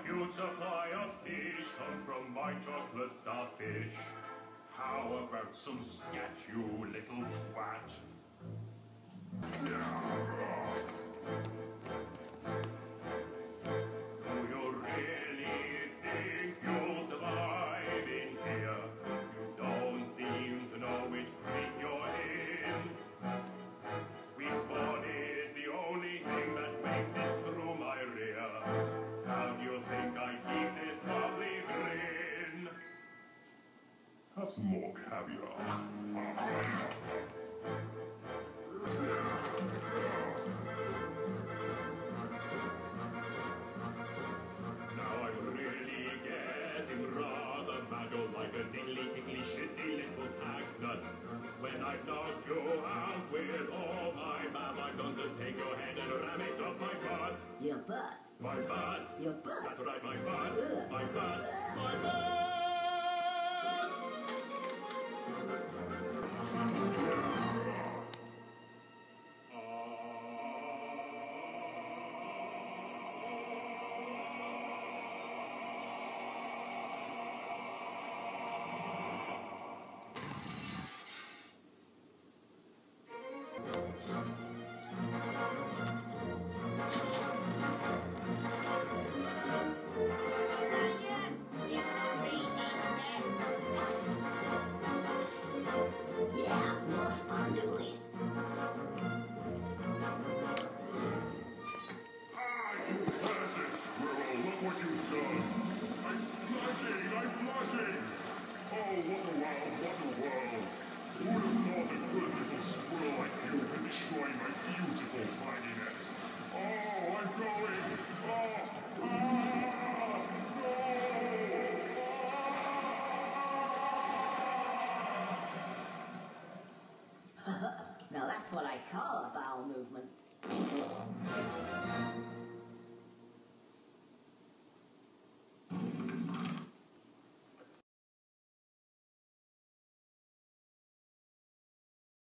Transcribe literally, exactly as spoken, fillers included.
huge supply of fish come from my chocolate starfish. How about some scat, you little twat? Do you really think you'll survive in here? You don't seem to know which creek you're in. Weak body is the only thing that makes it through my rear. How do you think I keep this lovely grin? Have some more caviar. Now I'm really getting rather mad, oh, like a diggly tiggly shitty little tagnut. When I've knocked you out with all my bab, I'm going to take your head and ram it up my butt. Your butt. My butt. Your butt. That's right, my butt. Ugh. My butt. My butt. Now that's what I call a bowel movement.